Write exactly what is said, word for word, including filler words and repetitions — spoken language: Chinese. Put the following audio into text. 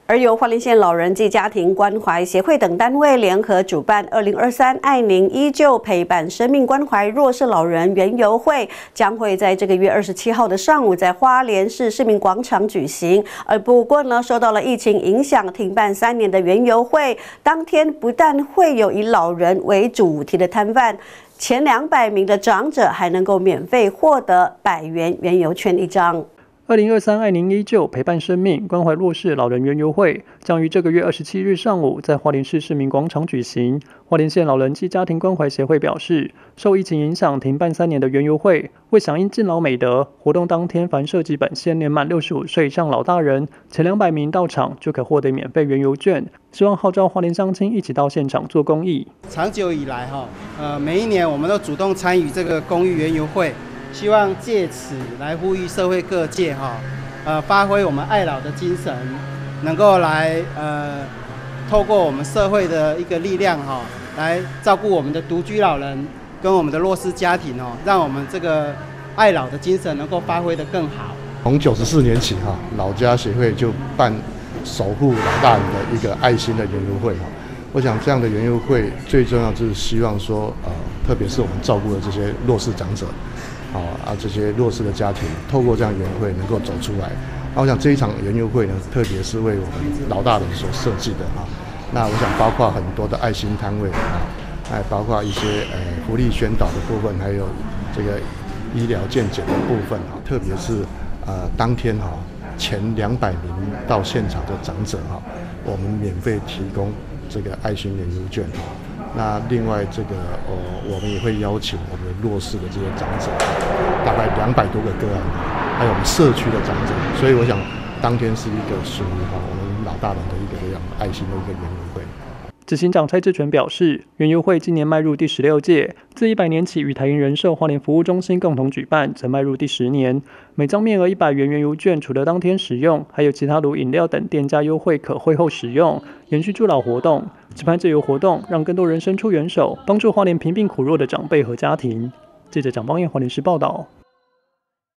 而由花莲县老人及家庭关怀协会等单位联合主办二零二三爱您依旧陪伴生命关怀弱势老人园游会，将会在这个月二十七号的上午在花莲市市民广场举行。而不过呢，受到了疫情影响，停办三年的园游会，当天不但会有以老人为主题的摊贩，前两百名的长者还能够免费获得百元园游券一张。 二零二三爱您依旧陪伴生命关怀弱势老人园游会将于这个月二十七日上午在花莲市市民广场举行。花莲县老人及家庭关怀协会表示，受疫情影响停办三年的园游会，为响应敬老美德，活动当天凡涉及本县年满六十五岁以上老大人，前两百名到场就可获得免费园游券。希望号召花莲乡亲一起到现场做公益。 长久以来哈，呃，每一年我们都主动参与这个公益园游会。希望借此来呼吁社会各界哈，呃，发挥我们爱老的精神，能够来呃，透过我们社会的一个力量哈，来照顾我们的独居老人跟我们的弱势家庭哦，让我们这个爱老的精神能够发挥得更好。 从九十四年起哈，老家协会就办守护老大人的一个爱心的园游会哈。我想这样的园游会最重要就是希望说，呃，特别是我们照顾的这些弱势长者。好啊，这些弱势的家庭透过这样园游会能够走出来。那我想这一场园游会呢，特别是为我们老大人所设计的哈。那我想包括很多的爱心摊位啊，还包括一些呃福利宣导的部分，还有这个医疗健检的部分哈。特别是呃当天哈前两百名到现场的长者哈，我们免费提供这个爱心园游券哈。那另外这个呃，我们也会邀请我们弱势的这些长者，大概两百多个个案，还有我们社区的长者，所以我想当天是一个属于哈我们老大人的一个这样爱心的一个园游会。 执行长蔡志全表示，园游会今年迈入第十六届，自一百年起与台银人寿花莲服务中心共同举办，则迈入第十年。每张面额一百元园游券，除了当天使用，还有其他如饮料等店家优惠可会后使用，延续助老活动。期盼这由活动让更多人伸出援手，帮助花莲贫病苦弱的长辈和家庭。记者蒋邦彦花莲市报道。